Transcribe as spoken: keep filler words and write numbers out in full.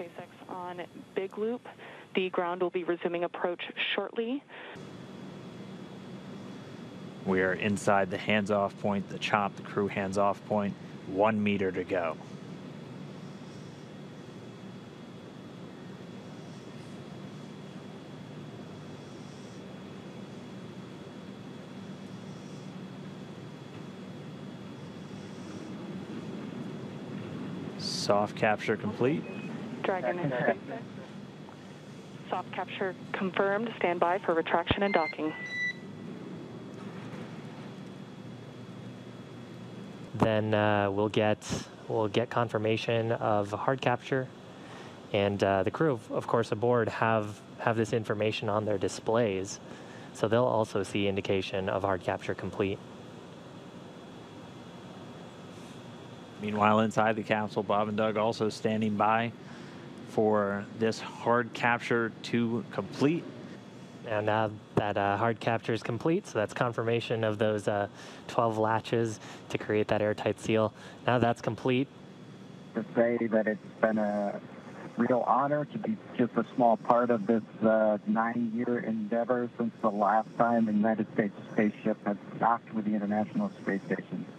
SpaceX on Big Loop. The ground will be resuming approach shortly. We are inside the hands-off point, the chop, the crew hands-off point, one meter to go. Soft capture complete. Dragon and SpaceX. Soft capture confirmed. Stand by for retraction and docking. Then uh, we'll get we'll get confirmation of hard capture, and uh, the crew, of, of course, aboard have have this information on their displays, so they'll also see indication of hard capture complete. Meanwhile, inside the capsule, Bob and Doug also standing by for this hard capture to complete. And now that uh, hard capture is complete, so that's confirmation of those uh, twelve latches to create that airtight seal. Now that's complete. To say that it's been a real honor to be just a small part of this uh, nine-year endeavor since the last time the United States spaceship has docked with the International Space Station.